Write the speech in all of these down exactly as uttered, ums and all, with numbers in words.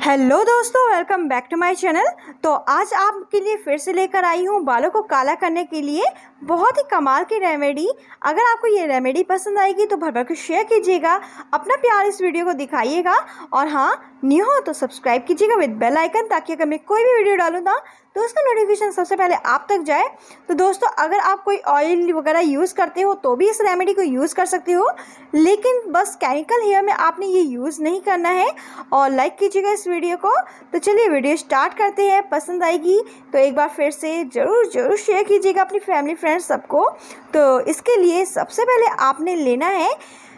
Hello दोस्तों, welcome back to my channel. तो आज आपके लिए फिर से लेकर आई हूँ बालों को काला करने के लिए बहुत ही कमाल की रेमेडी। अगर आपको ये रेमेडी पसंद आएगी तो भर भर के शेयर कीजिएगा, अपना प्यार इस वीडियो को दिखाइएगा और हाँ, न्यू हो तो सब्सक्राइब कीजिएगा विद बेल आइकन, ताकि अगर मैं कोई भी वीडियो डालूँ ना तो उसका नोटिफिकेशन सबसे पहले आप तक जाए। तो दोस्तों, अगर आप कोई ऑयल वगैरह यूज़ करते हो तो भी इस रेमेडी को यूज़ कर सकते हो, लेकिन बस केमिकल हेयर में आपने ये यूज़ नहीं करना है। और लाइक कीजिएगा इस वीडियो को। तो चलिए वीडियो स्टार्ट करते हैं। पसंद आएगी तो एक बार फिर से ज़रूर ज़रूर शेयर कीजिएगा अपनी फैमिली फ्रेंड्स सबको। तो इसके लिए सबसे पहले आपने लेना है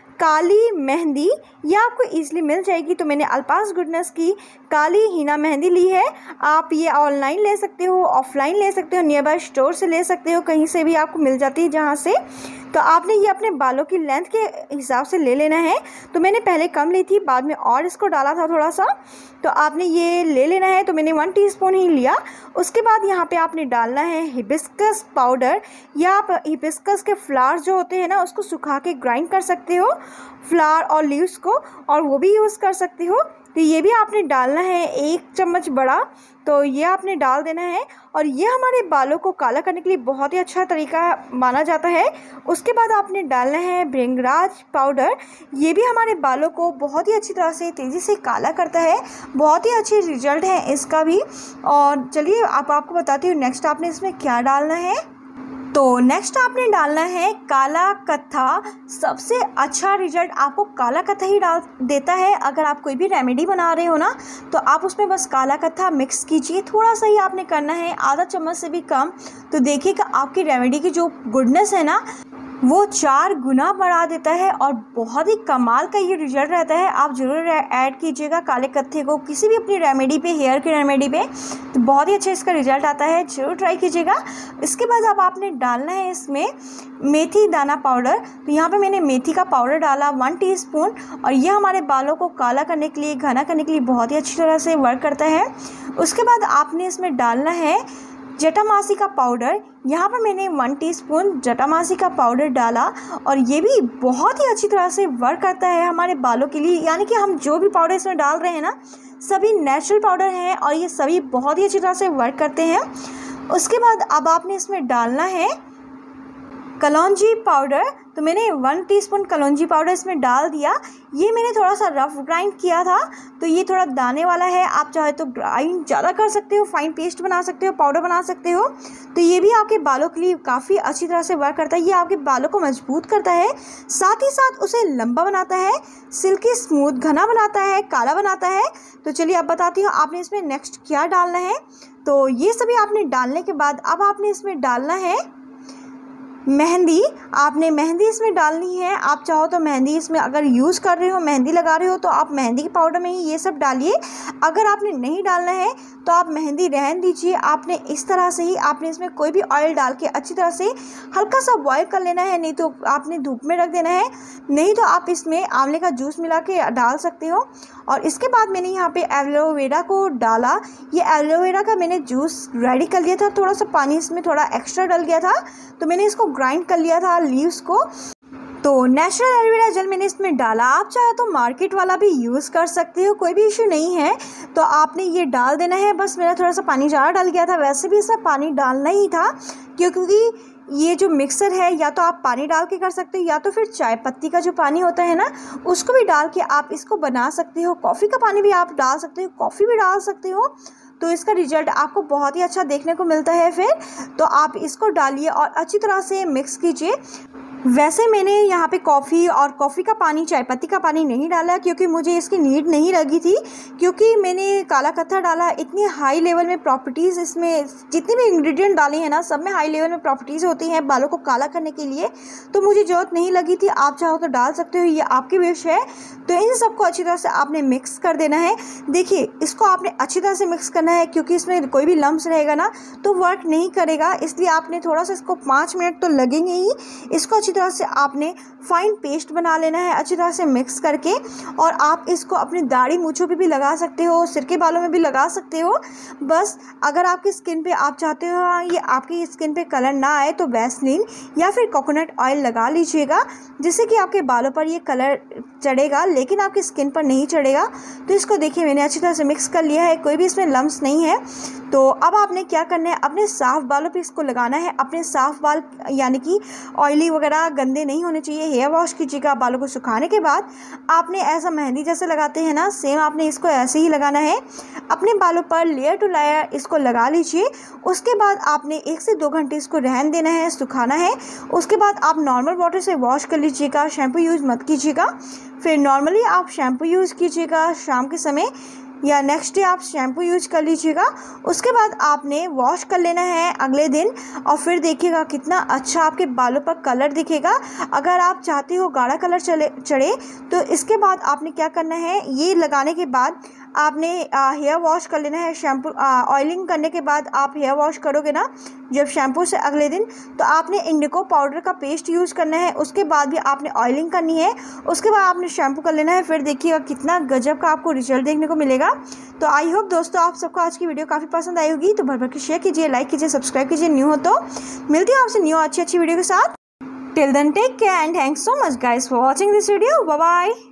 काली मेहंदी, या आपको ईजिली मिल जाएगी। तो मैंने अल्पास गुडनेस की काली हीना मेहंदी ली है। आप ये ऑनलाइन ले सकते हो, ऑफलाइन ले सकते हो, नियर बाय स्टोर से ले सकते हो, कहीं से भी आपको मिल जाती है जहाँ से। तो आपने ये अपने बालों की लेंथ के हिसाब से ले लेना है। तो मैंने पहले कम ली थी, बाद में और इसको डाला था थोड़ा सा। तो आपने ये ले लेना है। तो मैंने वन टीस्पून ही लिया। उसके बाद यहाँ पे आपने डालना है हिबिस्कस पाउडर, या आप हिबिस्कस के फ्लावर्स जो होते हैं ना उसको सुखा के ग्राइंड कर सकते हो, फ्लावर और लीव्स को, और वो भी यूज़ कर सकते हो। तो ये भी आपने डालना है, एक चम्मच बड़ा। तो ये आपने डाल देना है, और ये हमारे बालों को काला करने के लिए बहुत ही अच्छा तरीका माना जाता है। उसके बाद आपने डालना है भृंगराज पाउडर। ये भी हमारे बालों को बहुत ही अच्छी तरह से तेज़ी से काला करता है, बहुत ही अच्छे रिजल्ट है इसका भी। और चलिए आप आपको बताती हूँ नेक्स्ट आपने इसमें क्या डालना है। तो नेक्स्ट आपने डालना है काला कत्था। सबसे अच्छा रिजल्ट आपको काला कत्था ही डाल देता है। अगर आप कोई भी रेमेडी बना रहे हो ना तो आप उसमें बस काला कत्था मिक्स कीजिए, थोड़ा सा ही आपने करना है, आधा चम्मच से भी कम। तो देखिएगा आपकी रेमेडी की जो गुडनेस है ना वो चार गुना बढ़ा देता है, और बहुत ही कमाल का ये रिजल्ट रहता है। आप ज़रूर ऐड कीजिएगा काले कत्थे को किसी भी अपनी रेमेडी पे, हेयर की रेमेडी पे, तो बहुत ही अच्छा इसका रिजल्ट आता है। ज़रूर ट्राई कीजिएगा। इसके बाद अब आपने डालना है इसमें मेथी दाना पाउडर। तो यहाँ पे मैंने मेथी का पाउडर डाला वन टीस्पून, और ये हमारे बालों को काला करने के लिए, घना करने के लिए बहुत ही अच्छी तरह से वर्क करता है। उसके बाद आपने इसमें डालना है जटामासी का पाउडर। यहाँ पर मैंने वन टीस्पून जटामासी का पाउडर डाला, और ये भी बहुत ही अच्छी तरह से वर्क करता है हमारे बालों के लिए। यानी कि हम जो भी पाउडर इसमें डाल रहे हैं ना सभी नेचुरल पाउडर हैं, और ये सभी बहुत ही अच्छी तरह से वर्क करते हैं। उसके बाद अब आपने इसमें डालना है कलौंजी पाउडर। तो मैंने वन टीस्पून कलौंजी पाउडर इसमें डाल दिया। ये मैंने थोड़ा सा रफ ग्राइंड किया था, तो ये थोड़ा दाने वाला है। आप चाहे तो ग्राइंड ज़्यादा कर सकते हो, फाइन पेस्ट बना सकते हो, पाउडर बना सकते हो। तो ये भी आपके बालों के लिए काफ़ी अच्छी तरह से वर्क करता है। ये आपके बालों को मजबूत करता है, साथ ही साथ उसे लंबा बनाता है, सिल्की स्मूथ घना बनाता है, काला बनाता है। तो चलिए अब बताती हूँ आपने इसमें नेक्स्ट क्या डालना है। तो ये सभी आपने डालने के बाद अब आपने इसमें डालना है मेहंदी। आपने मेहंदी इसमें डालनी है। आप चाहो तो मेहंदी इसमें अगर यूज़ कर रहे हो, मेहंदी लगा रहे हो, तो आप मेहंदी के पाउडर में ही ये सब डालिए। अगर आपने नहीं डालना है तो आप मेहंदी रहन दीजिए। आपने इस तरह से ही आपने इसमें कोई भी ऑयल डाल के अच्छी तरह से हल्का सा बॉयल कर लेना है, नहीं तो आपने धूप में रख देना है, नहीं तो आप इसमें आंवले का जूस मिला के डाल सकते हो। और इसके बाद मैंने यहाँ पे एलोवेरा को डाला। ये एलोवेरा का मैंने जूस रेडी कर लिया था, थोड़ा सा पानी इसमें थोड़ा एक्स्ट्रा डल गया था, तो मैंने इसको ग्राइंड कर लिया था लीव्स को। तो नेचुरल एलोवेरा जेल मैंने इसमें डाला। आप चाहे तो मार्केट वाला भी यूज़ कर सकते हो, कोई भी इशू नहीं है। तो आपने ये डाल देना है। बस मेरा थोड़ा सा पानी ज़्यादा डल गया था, वैसे भी इसमें पानी डालना ही था, क्योंकि ये जो मिक्सर है या तो आप पानी डाल के कर सकते हो, या तो फिर चाय पत्ती का जो पानी होता है ना उसको भी डाल के आप इसको बना सकते हो। कॉफ़ी का पानी भी आप डाल सकते हो, कॉफ़ी भी डाल सकते हो। तो इसका रिजल्ट आपको बहुत ही अच्छा देखने को मिलता है। फिर तो आप इसको डालिए और अच्छी तरह से मिक्स कीजिए। वैसे मैंने यहाँ पे कॉफ़ी और कॉफ़ी का पानी, चाय पत्ती का पानी नहीं डाला, क्योंकि मुझे इसकी नीड नहीं लगी थी। क्योंकि मैंने काला कत्था डाला, इतनी हाई लेवल में प्रॉपर्टीज़ इसमें, जितने भी इंग्रेडिएंट डाले हैं ना सब में हाई लेवल में प्रॉपर्टीज़ होती हैं बालों को काला करने के लिए, तो मुझे ज़रूरत नहीं लगी थी। आप चाहो तो डाल सकते हो, ये आपकी विश है। तो इन सबको अच्छी तरह से आपने मिक्स कर देना है। देखिए इसको आपने अच्छी तरह से मिक्स करना है, क्योंकि इसमें कोई भी लम्स रहेगा ना तो वर्क नहीं करेगा, इसलिए आपने थोड़ा सा इसको पाँच मिनट तो लगेंगे ही। इसको अच्छी अच्छी तरह से आपने फाइन पेस्ट बना लेना है, अच्छी तरह से मिक्स करके। और आप इसको अपनी दाढ़ी मूंछों पे भी लगा सकते हो, सिर के बालों में भी लगा सकते हो। बस अगर आपकी स्किन पे आप चाहते हो हाँ ये आपकी स्किन पे कलर ना आए तो वैसलीन या फिर कोकोनट ऑयल लगा लीजिएगा, जिससे कि आपके बालों पर ये कलर चढ़ेगा लेकिन आपकी स्किन पर नहीं चढ़ेगा। तो इसको देखिए मैंने अच्छी तरह से मिक्स कर लिया है, कोई भी इसमें लम्स नहीं है। तो अब आपने क्या करना है, अपने साफ़ बालों पे इसको लगाना है। अपने साफ़ बाल यानी कि ऑयली वगैरह गंदे नहीं होने चाहिए। हेयर वॉश कीजिएगा। बालों को सुखाने के बाद आपने ऐसा मेहंदी जैसे लगाते हैं ना, सेम आपने इसको ऐसे ही लगाना है। अपने बालों पर लेयर टू लेयर इसको लगा लीजिए। उसके बाद आपने एक से दो घंटे इसको रहने देना है, सुखाना है। उसके बाद आप नॉर्मल वाटर से वॉश कर लीजिएगा, शैम्पू यूज़ मत कीजिएगा। फिर नॉर्मली आप शैम्पू यूज़ कीजिएगा शाम के समय या नेक्स्ट डे आप शैम्पू यूज कर लीजिएगा। उसके बाद आपने वॉश कर लेना है अगले दिन और फिर देखिएगा कितना अच्छा आपके बालों पर कलर दिखेगा। अगर आप चाहते हो गाढ़ा कलर चले चढ़े तो इसके बाद आपने क्या करना है, ये लगाने के बाद आपने हेयर वॉश कर लेना है। शैम्पू ऑयलिंग करने के बाद आप हेयर वॉश करोगे ना जब शैम्पू से अगले दिन, तो आपने इंडिको पाउडर का पेस्ट यूज़ करना है। उसके बाद भी आपने ऑयलिंग करनी है। उसके बाद आपने शैम्पू कर लेना है। फिर देखिएगा कितना गजब का आपको रिजल्ट देखने को मिलेगा। तो आई होप दोस्तों आप सबको आज की वीडियो काफ़ी पसंद आई होगी। तो भर भर के शेयर कीजिए, लाइक कीजिए, सब्सक्राइब कीजिए न्यू हो तो। मिलती हूँ आपसे न्यू अच्छी अच्छी वीडियो के साथ। Till then take care and thanks so much guys for watching this video. Bye bye.